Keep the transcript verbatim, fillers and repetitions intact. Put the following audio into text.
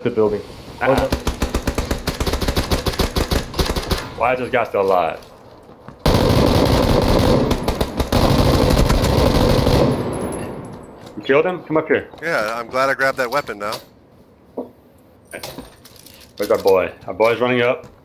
the building. Uh -uh. Why is this guy still alive? You killed him? Come up here. Yeah, I'm glad I grabbed that weapon now. Where's our boy? Our boy's running up.